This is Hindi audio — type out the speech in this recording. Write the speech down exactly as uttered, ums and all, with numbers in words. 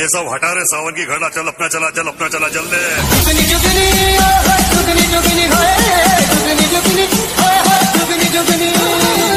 ये सब हटा रहे सावन की घड़ा, चल अपना चला चल अपना चला चल दे। जुगनी जुगनी जुगनी जुगनी जुगनी जुगनी जुगनी